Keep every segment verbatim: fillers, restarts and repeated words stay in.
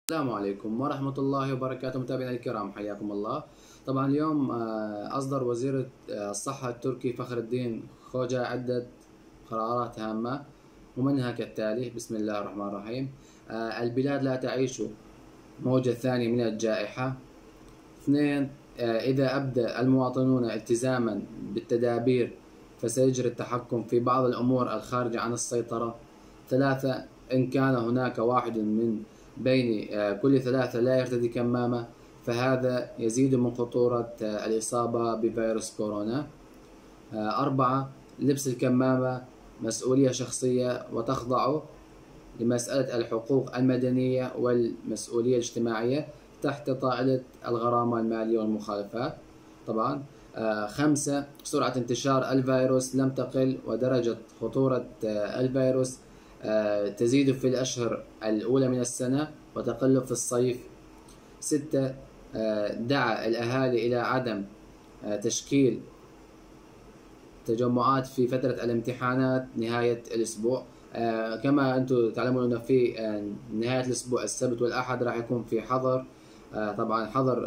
السلام عليكم ورحمة الله وبركاته. متابعينا الكرام حياكم الله. طبعا اليوم أصدر وزير الصحة التركي فخر الدين خوجا عدة قرارات هامة ومنها كالتالي: بسم الله الرحمن الرحيم. البلاد لا تعيش موجة ثانية من الجائحة. اثنين، إذا أبدى المواطنون التزاما بالتدابير فسيجري التحكم في بعض الأمور الخارجة عن السيطرة. ثلاثة، إن كان هناك واحد من بين كل ثلاثة لا يرتدي كمامة فهذا يزيد من خطورة الإصابة بفيروس كورونا. أربعة، لبس الكمامة مسؤولية شخصية وتخضع لمسألة الحقوق المدنية والمسؤولية الاجتماعية تحت طائلة الغرامة المالية والمخالفات. طبعا خمسة، سرعة انتشار الفيروس لم تقل ودرجة خطورة الفيروس تزيد في الأشهر الأولى من السنة وتقل في الصيف. ستة، دعا الأهالي إلى عدم تشكيل تجمعات في فترة الامتحانات نهاية الأسبوع. كما أنتم تعلمون أن في نهاية الأسبوع السبت والأحد راح يكون في حظر، طبعا حظر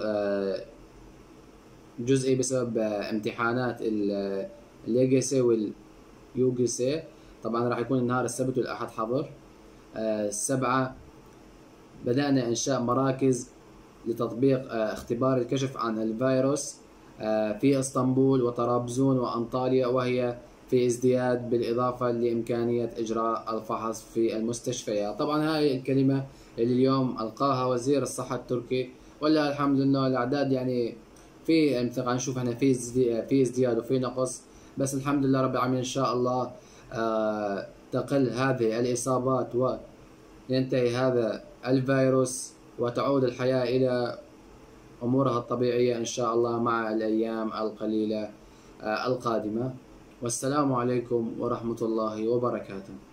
جزئي بسبب امتحانات الليجاسي واليوجسي. طبعا راح يكون النهار السبت والأحد حظر. سبعة، بدأنا إنشاء مراكز لتطبيق اختبار الكشف عن الفيروس في اسطنبول وطرابزون وأنطاليا، وهي في ازدياد بالإضافة لإمكانية إجراء الفحص في المستشفيات. طبعا هاي الكلمة اللي اليوم ألقاها وزير الصحة التركي، ولا الحمد لله الأعداد يعني في طبعا نشوف احنا في في ازدياد وفي نقص، بس الحمد لله رب العالمين إن شاء الله آه تقل هذه الإصابات وينتهي هذا الفيروس وتعود الحياة إلى أمورها الطبيعية إن شاء الله مع الأيام القليلة آه القادمة. والسلام عليكم ورحمة الله وبركاته.